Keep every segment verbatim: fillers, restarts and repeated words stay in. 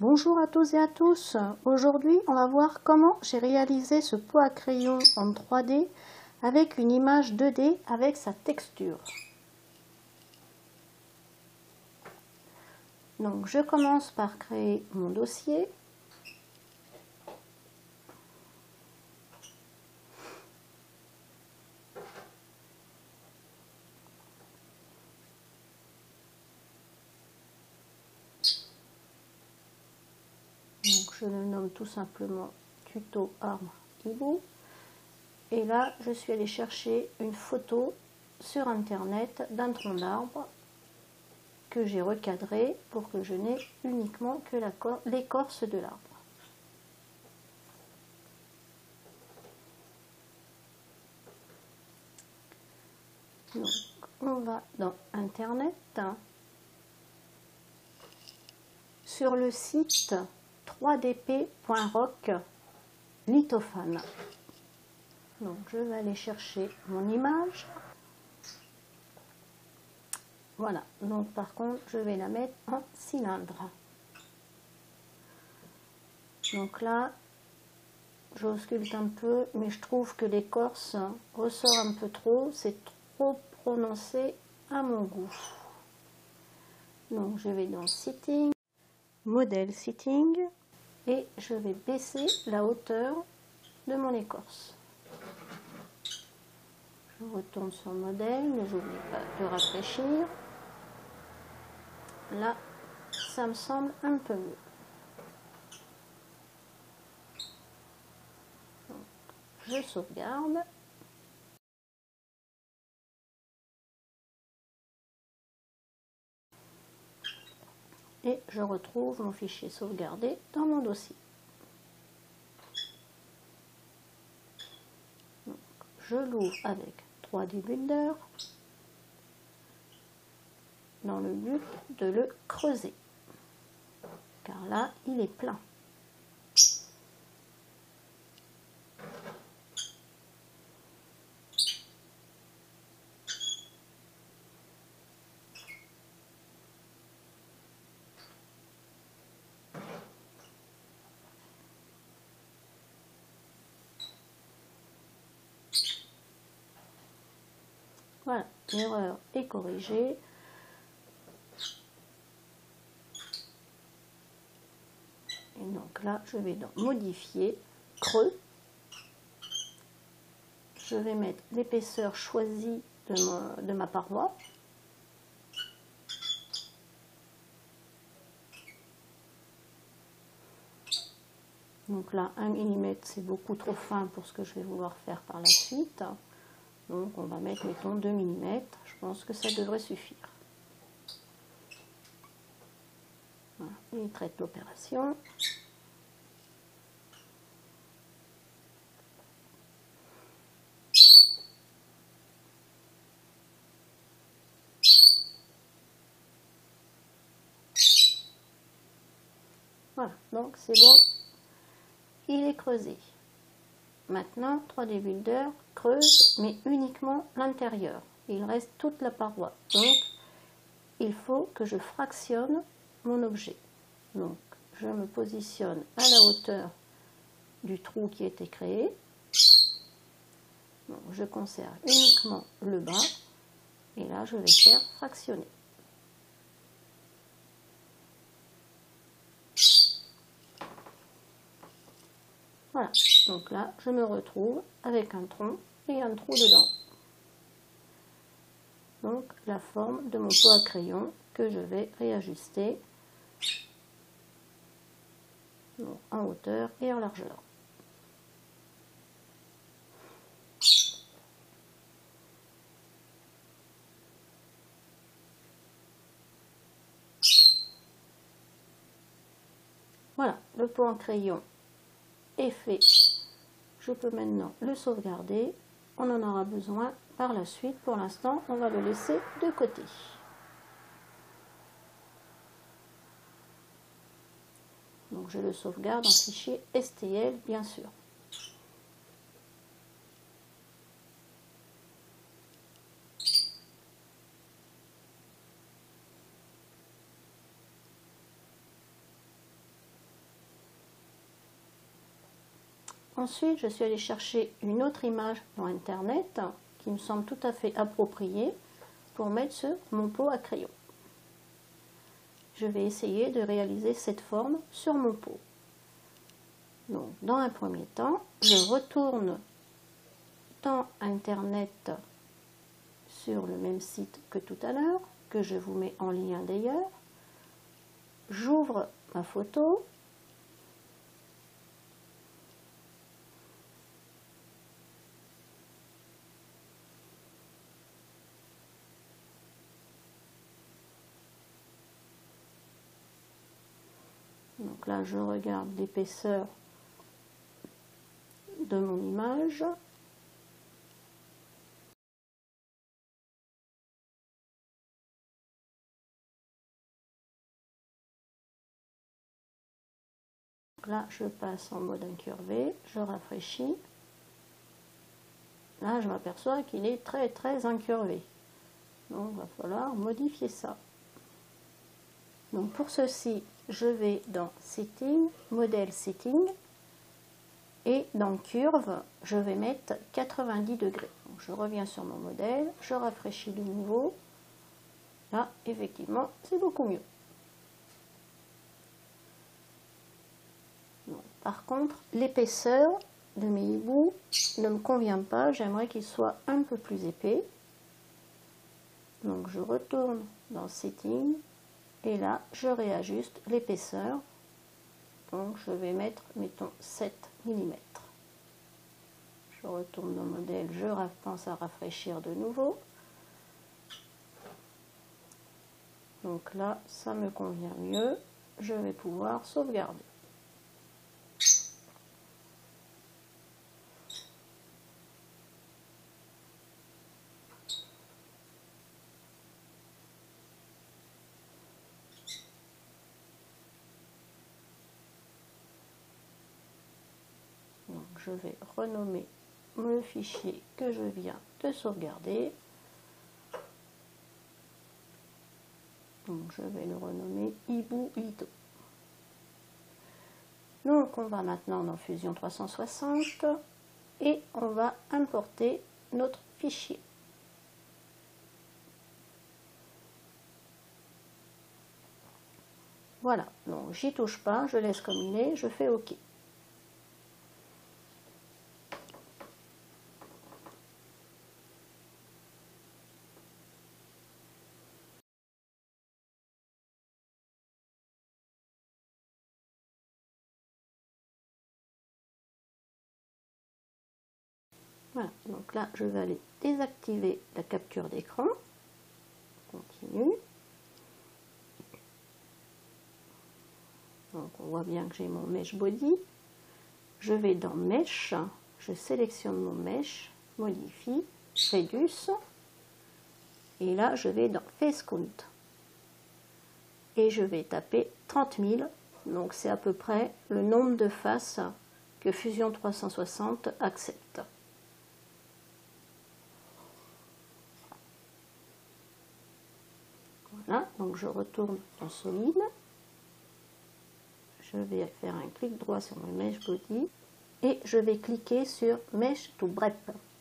Bonjour à tous et à tous. Aujourd'hui, on va voir comment j'ai réalisé ce pot à crayon en trois D avec une image deux D avec sa texture. Donc, je commence par créer mon dossier. Donc, je le nomme tout simplement tuto arbre hibou. Et là, je suis allée chercher une photo sur internet d'un tronc d'arbre que j'ai recadré pour que je n'ai uniquement que l'écorce de l'arbre. Donc, on va dans internet sur le site trois D P point rock lithophane. Donc, je vais aller chercher mon image. Voilà, donc par contre, je vais la mettre en cylindre. Donc là, j'ausculte un peu, mais je trouve que l'écorce ressort un peu trop, c'est trop prononcé à mon goût. Donc je vais dans Setting, Modèle Setting, et je vais baisser la hauteur de mon écorce. Je retourne sur Modèle, mais j'oublie pas de rafraîchir. Là, ça me semble un peu mieux. Donc, je sauvegarde. Et je retrouve mon fichier sauvegardé dans mon dossier. Donc, je l'ouvre avec trois D Builder dans le but de le creuser, car là il est plein. Voilà, l'erreur est corrigée. Et donc là, je vais dans Modifier, Creux. Je vais mettre l'épaisseur choisie de ma, de ma paroi. Donc là, un millimètre, c'est beaucoup trop fin pour ce que je vais vouloir faire par la suite. Donc on va mettre, mettons, deux millimètres. Je pense que ça devrait suffire. Voilà, il traite l'opération. Voilà, donc c'est bon, il est creusé. Maintenant, trois D Builder creuse, mais uniquement l'intérieur. Il reste toute la paroi. Donc, il faut que je fractionne mon objet. Donc, je me positionne à la hauteur du trou qui a été créé. Donc, je conserve uniquement le bas. Et là, je vais faire fractionner. Voilà, donc là, je me retrouve avec un tronc et un trou dedans. Donc, la forme de mon pot à crayon que je vais réajuster donc, en hauteur et en largeur. Voilà, le pot en crayon est fait. Je peux maintenant le sauvegarder. On en aura besoin par la suite. Pour l'instant, on va le laisser de côté. Donc je le sauvegarde en fichier S T L, bien sûr. Ensuite, je suis allée chercher une autre image dans Internet qui me semble tout à fait appropriée pour mettre sur mon pot à crayon. Je vais essayer de réaliser cette forme sur mon pot. Donc, dans un premier temps, je retourne dans Internet sur le même site que tout à l'heure, que je vous mets en lien d'ailleurs. J'ouvre ma photo. Donc là, je regarde l'épaisseur de mon image. Là, je passe en mode incurvé, je rafraîchis. Là, je m'aperçois qu'il est très très incurvé. Donc, il va falloir modifier ça. Donc, pour ceci, je vais dans Setting, Modèle Setting. Et dans Curve, je vais mettre quatre-vingt-dix degrés. Donc, je reviens sur mon modèle, je rafraîchis de nouveau. Là, effectivement, c'est beaucoup mieux. Donc, par contre, l'épaisseur de mes hiboux ne me convient pas. J'aimerais qu'il soit un peu plus épais. Donc, je retourne dans Setting. Et là, je réajuste l'épaisseur. Donc, je vais mettre, mettons, sept millimètres. Je retourne dans le modèle, je pense à rafraîchir de nouveau. Donc là, ça me convient mieux. Je vais pouvoir sauvegarder. Donc, je vais renommer le fichier que je viens de sauvegarder. Donc, je vais le renommer Hibou Ido. Donc, on va maintenant dans Fusion trois cent soixante et on va importer notre fichier. Voilà, donc j'y touche pas, je laisse comme il est, je fais OK. Voilà, donc là, je vais aller désactiver la capture d'écran. Continue. Donc, on voit bien que j'ai mon Mesh Body. Je vais dans Mesh, je sélectionne mon Mesh, Modifie, Reduce. Et là, je vais dans Face Count. Et je vais taper trente mille. Donc, c'est à peu près le nombre de faces que Fusion trois cent soixante accepte. Voilà, donc je retourne en solide. Je vais faire un clic droit sur mon Mesh Body et je vais cliquer sur Mesh to Brep.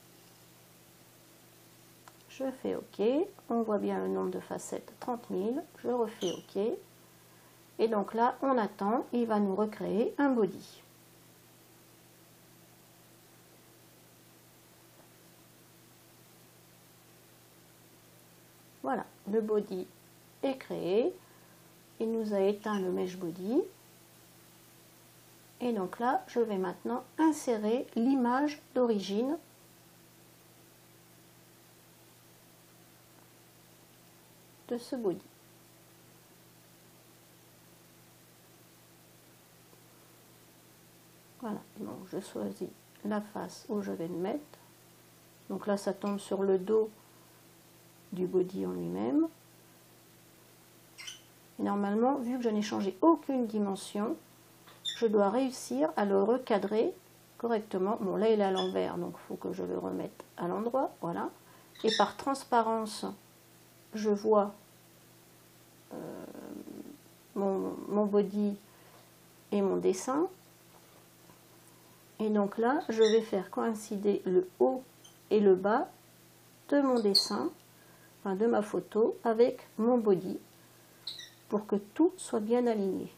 Je fais OK. On voit bien le nombre de facettes, trente mille. Je refais OK. Et donc là, on attend. Il va nous recréer un body. Voilà, le body est créé. Il nous a éteint le Mesh Body. Et donc là, je vais maintenant insérer l'image d'origine de ce body. Voilà, donc je choisis la face où je vais le mettre. Donc là, ça tombe sur le dos du body en lui-même. Et normalement, vu que je n'ai changé aucune dimension, je dois réussir à le recadrer correctement. Bon, là, il est à l'envers, donc il faut que je le remette à l'endroit. Voilà. Et par transparence, je vois euh, mon, mon body et mon dessin. Et donc là, je vais faire coïncider le haut et le bas de mon dessin, enfin de ma photo, avec mon body, pour que tout soit bien aligné.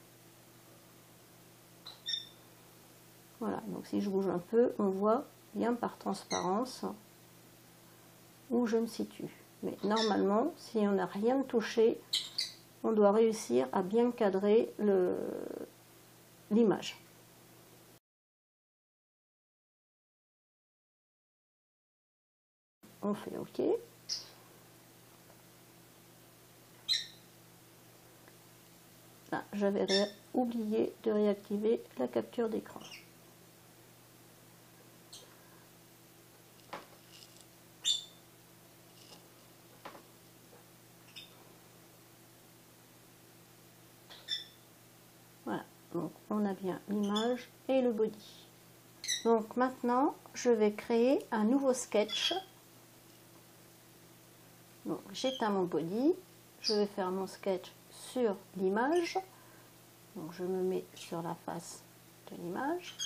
Voilà, donc si je bouge un peu, on voit bien par transparence où je me situe. Mais normalement, si on n'a rien touché, on doit réussir à bien cadrer l'image. On fait OK. Ah, j'avais oublié de réactiver la capture d'écran. Voilà, donc on a bien l'image et le body. Donc maintenant, je vais créer un nouveau sketch. Donc j'éteins mon body, je vais faire mon sketch sur l'image. Donc je me mets sur la face de l'image.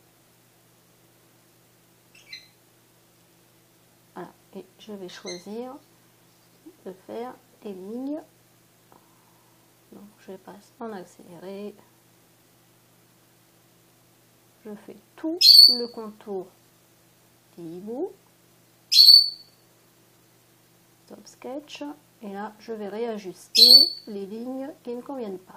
Voilà, et je vais choisir de faire des lignes. Donc je passe en accéléré. Je fais tout le contour des hiboux. Stop sketch. Et là, je vais réajuster les lignes qui ne conviennent pas.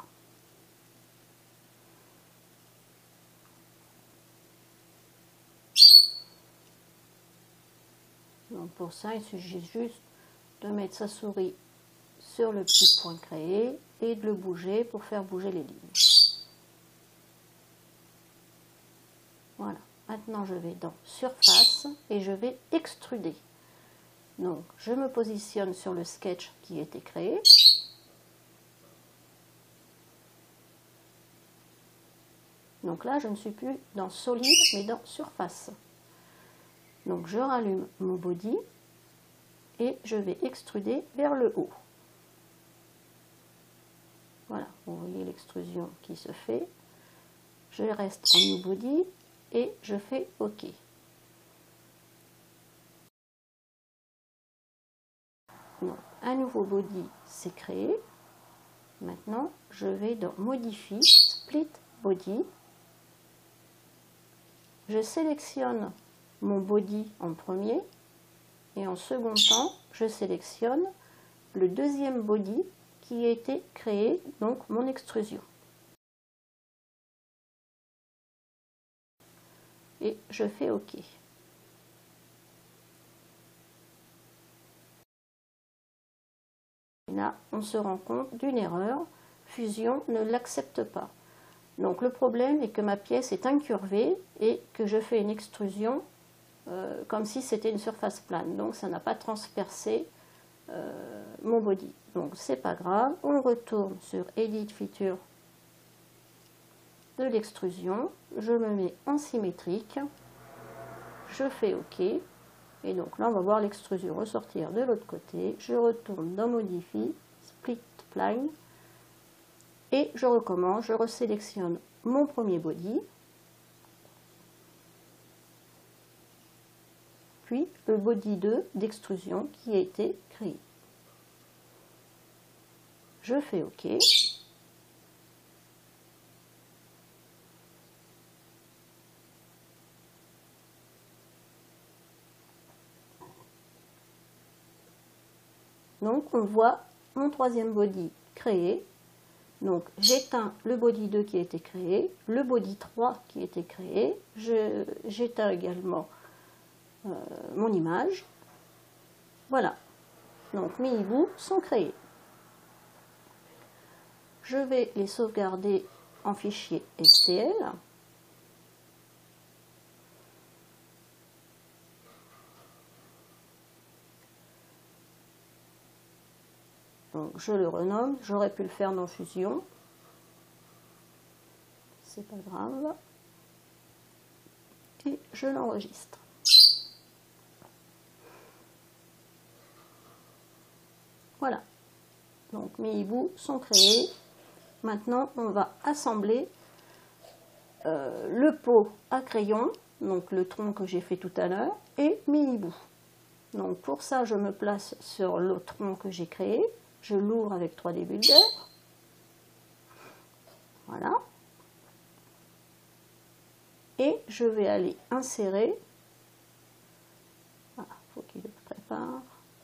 Donc pour ça, il suffit juste de mettre sa souris sur le petit point créé et de le bouger pour faire bouger les lignes. Voilà. Maintenant, je vais dans Surface et je vais extruder. Donc, je me positionne sur le sketch qui a été créé. Donc là, je ne suis plus dans Solide, mais dans Surface. Donc, je rallume mon body et je vais extruder vers le haut. Voilà, vous voyez l'extrusion qui se fait. Je reste en New Body et je fais OK. Donc, un nouveau body s'est créé. Maintenant, je vais dans Modify, Split Body. Je sélectionne mon body en premier et en second temps, je sélectionne le deuxième body qui a été créé, donc mon extrusion. Et je fais OK. Là, on se rend compte d'une erreur. Fusion ne l'accepte pas. Donc le problème est que ma pièce est incurvée et que je fais une extrusion euh, comme si c'était une surface plane. Donc ça n'a pas transpercé euh, mon body. Donc c'est pas grave. On retourne sur Edit Feature de l'extrusion. Je me mets en symétrique. Je fais OK. Et donc là, on va voir l'extrusion ressortir de l'autre côté. Je retourne dans Modify, Split Plane. Et je recommence, je resélectionne mon premier body. Puis le body deux d'extrusion qui a été créé. Je fais OK. Donc on voit mon troisième body créé. Donc j'éteins le body deux qui a été créé, le body trois qui a été créé, j'éteins également euh, mon image. Voilà, donc mes hiboux sont créés. Je vais les sauvegarder en fichier S T L. Donc je le renomme, j'aurais pu le faire dans Fusion, c'est pas grave, et je l'enregistre. Voilà, donc mes hiboux sont créés. Maintenant on va assembler euh, le pot à crayon, donc le tronc que j'ai fait tout à l'heure, et mes hiboux. Donc pour ça, je me place sur le tronc que j'ai créé, je l'ouvre avec trois D Builder, voilà, et je vais aller insérer, voilà, faut qu'il le prépare,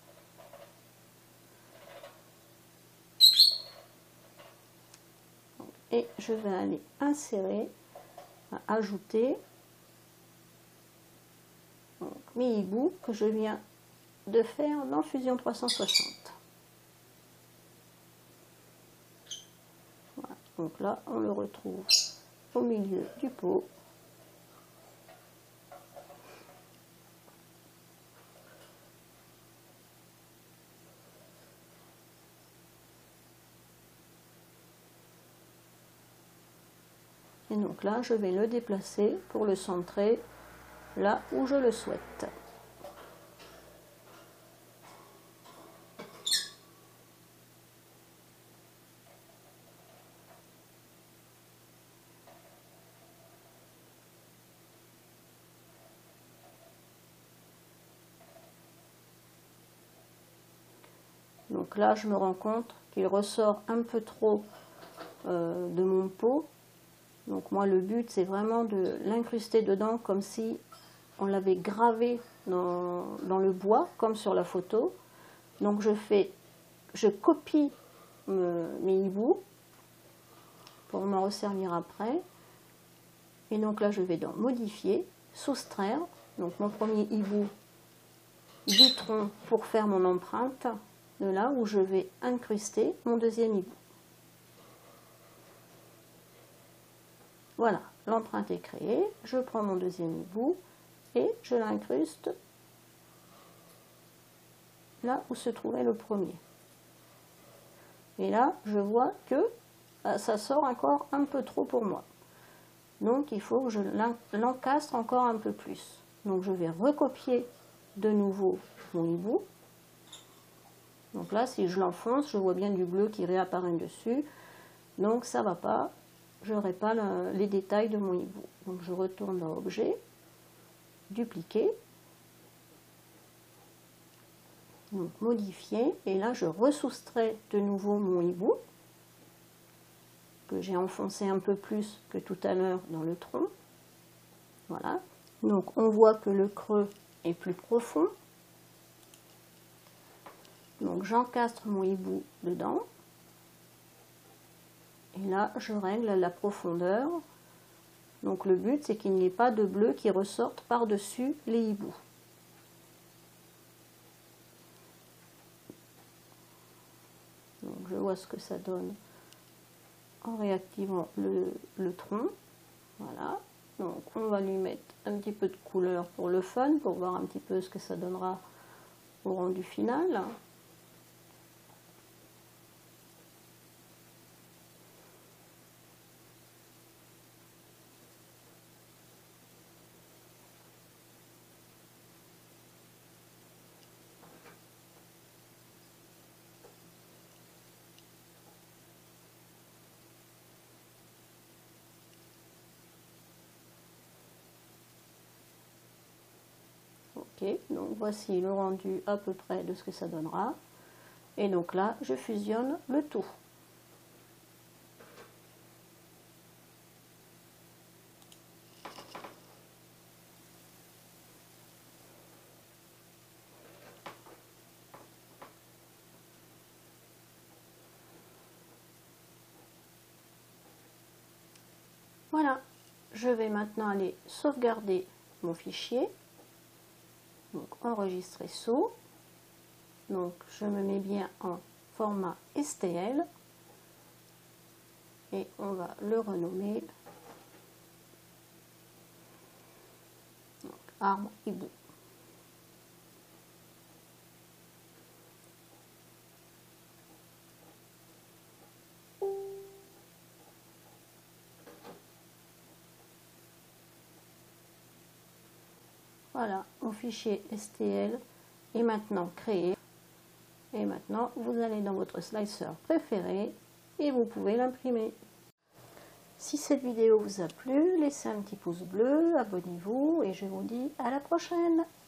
et je vais aller insérer, ajouter donc, mes hiboux que je viens de faire dans Fusion trois cent soixante. Voilà. Donc là, on le retrouve au milieu du pot. Et donc là, je vais le déplacer pour le centrer là où je le souhaite. Donc là, je me rends compte qu'il ressort un peu trop euh, de mon pot. Donc moi, le but, c'est vraiment de l'incruster dedans comme si on l'avait gravé dans, dans le bois, comme sur la photo. Donc je fais, je copie me, mes hiboux pour m'en resservir après. Et donc là, je vais dans Modifier, Soustraire. Donc mon premier hibou du tronc pour faire mon empreinte, de là où je vais incruster mon deuxième hibou. Voilà, l'empreinte est créée, je prends mon deuxième hibou et je l'incruste là où se trouvait le premier. Et là, je vois que ça sort encore un peu trop pour moi. Donc il faut que je l'encastre encore un peu plus. Donc je vais recopier de nouveau mon hibou. Donc là, si je l'enfonce, je vois bien du bleu qui réapparaît dessus. Donc ça ne va pas. Je n'aurai pas le, les détails de mon hibou. Donc je retourne dans Objet, Dupliquer, donc Modifier, et là je ressoustrais de nouveau mon hibou, que j'ai enfoncé un peu plus que tout à l'heure dans le tronc. Voilà. Donc on voit que le creux est plus profond. Donc j'encastre mon hibou dedans. Et là, je règle la profondeur. Donc le but, c'est qu'il n'y ait pas de bleu qui ressorte par-dessus les hiboux. Donc je vois ce que ça donne en réactivant le, le tronc. Voilà. Donc on va lui mettre un petit peu de couleur pour le fun, pour voir un petit peu ce que ça donnera au rendu final. Ok, donc voici le rendu à peu près de ce que ça donnera. Et donc là, je fusionne le tout. Voilà, je vais maintenant aller sauvegarder mon fichier. Donc enregistrer sous. Donc je me mets bien en format S T L. Et on va le renommer donc, arbre hibou. Voilà, mon fichier S T L est maintenant créé. Et maintenant, vous allez dans votre slicer préféré et vous pouvez l'imprimer. Si cette vidéo vous a plu, laissez un petit pouce bleu, abonnez-vous et je vous dis à la prochaine.